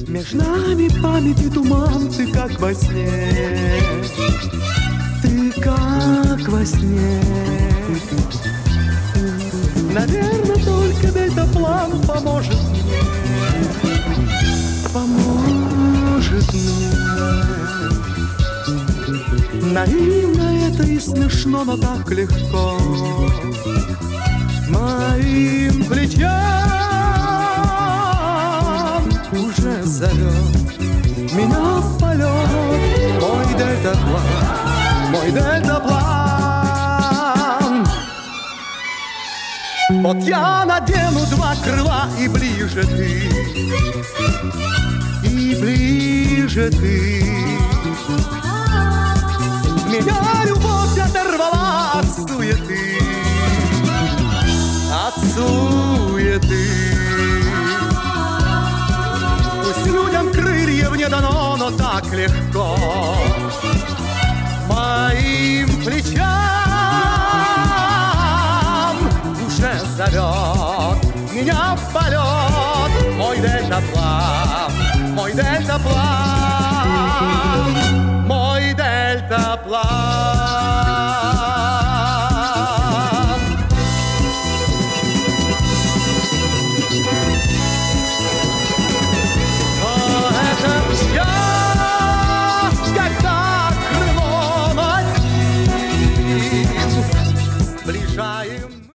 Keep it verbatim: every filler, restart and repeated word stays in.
Между нами памяти туман, ты как во сне, ты как во сне. Наверное, только дельтаплан поможет мне, поможет мне. Наивно это и смешно, но так легко моим плечам уже зовет меня в полет мой дельтаплан, мой дельтаплан. Вот я надену два крыла, и ближе ты, и ближе ты. Меня любовь оторвала от суеты, от суеты. Пусть людям крыльев не дано, но так легко моим плечам уже зовет меня в полет мой дельтаплан, мой дельтаплан, мой дельтаплан.